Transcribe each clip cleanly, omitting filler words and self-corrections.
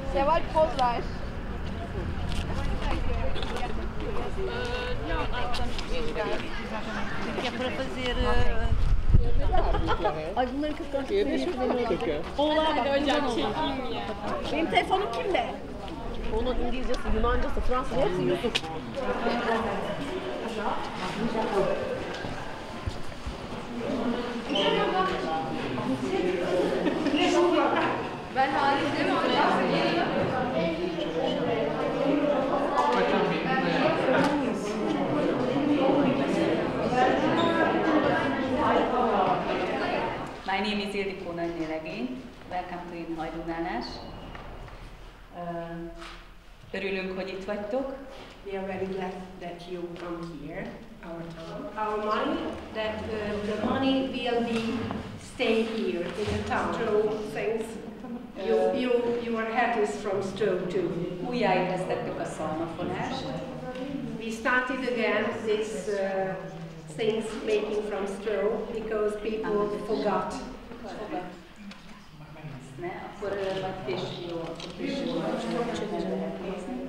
Se vagy pozvás. Ja, para fazer. Az nunca Kérdés, hogy nem tudok-e? Benim telefonum kimde? Onun İngilizcesi, Yunancası, Fransızcası hepsi Yusuf. Ben Halis değil mi? My name is Ildikó Nagynélegény. Welcome to in Hajdúnánás. Örülünk, hogy itt vagytok. We are very glad that you come here, our town. Our money, that the money will be stay here in the town. Stroh things. Your hat is from Stroh too. Újjáébresztettük a szalmafonást. We started again this things making from Stroh because people forgot. Ne, akkor majd később jó, akkor később lehet nézni.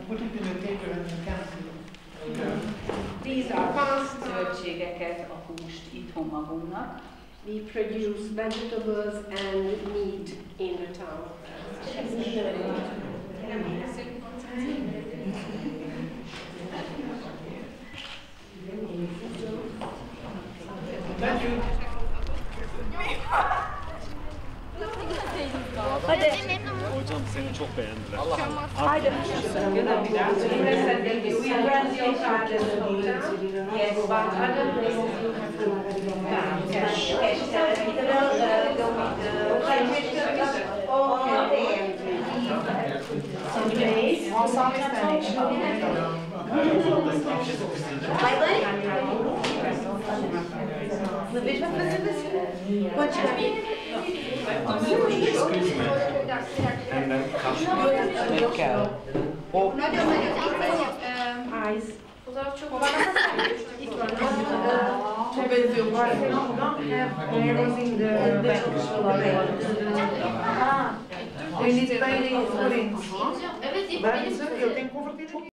These are pasta. Zöldségeket, a húst itthon magunknak. We produce vegetables and meat in the town. Hocam seni çok beğendiler. Haydi. Yes, but other places you have to cash. Nélkül. Nagyon Eyes. We need to pay the forints. Ben, eu tenho que converter aqui.